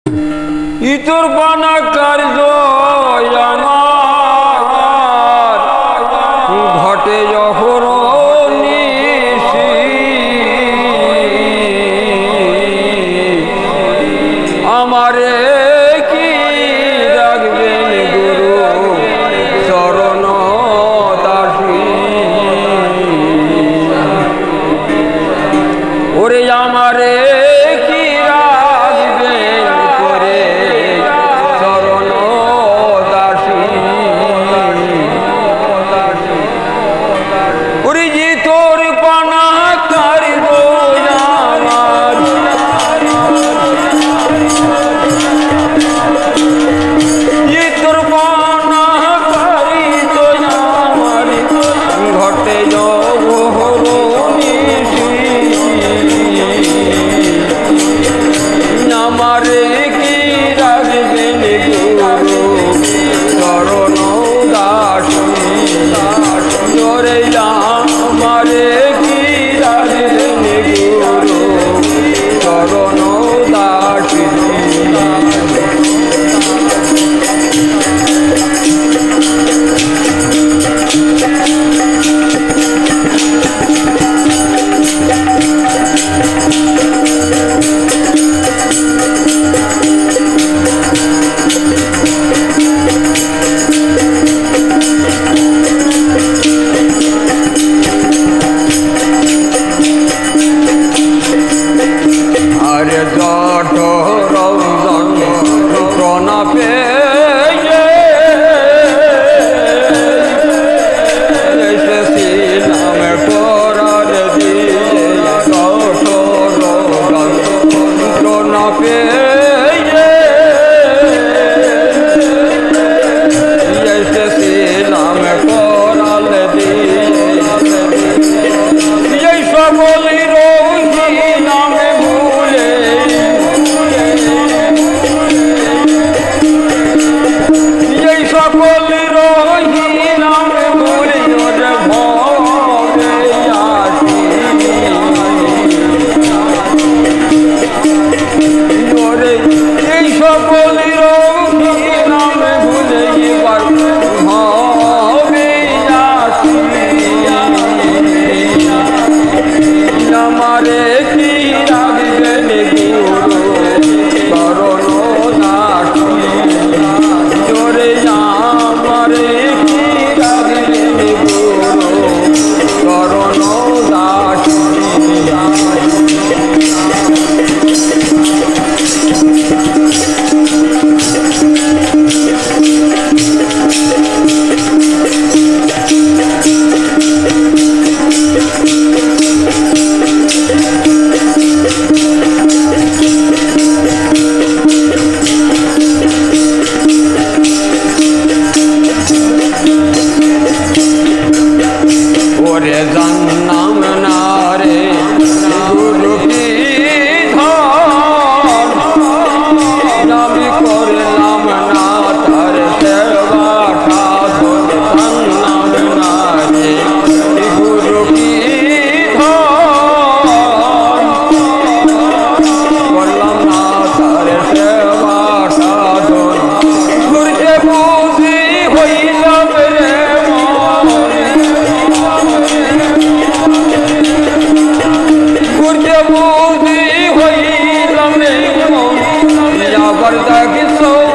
ইতর বানা কার্য আমার ঘটে যখন নিশি আমারে কি রাখবেন গুরু চরণ দাসী ওরে আমারে কি রাখবেন করে চরণ দাসী ওরে যে তোর পানা কারিব আমার যে তোর পানা কারিত আমার ঘটে আমারে কি রাখবেন গুরু চরণ দাসী জোরে আমারে কি রাখবেন গুরু চরণ দাসী আরে জট রঞ্জন প্রণাপে এসেছিলাম করার দিয়ে জট রঞ্জন প্রণাপে এসেছিলাম করাল দিয়ে এই সকল রোগী নামে এই সকল রোগী নামে ভুলে ওরে ভবে আসি ওরে এই সকল রোগী নামে ভুলে এবার ভবে আসি আমারে কি রাখবেন গুরু চরণ দাসী জোরে আমারে কি রাখবেন গুরু চরণ দাসী ওরে জান্নাম না রে গুরু কি ধন আমি করলাম না তার সেবা সাধন জান্নাম না রে গুরু কি ধন করলাম না তার সেবা সাধন গুরুকে বুঝি হইলাম রে বুদ্ধি হইলাম আবার দেখি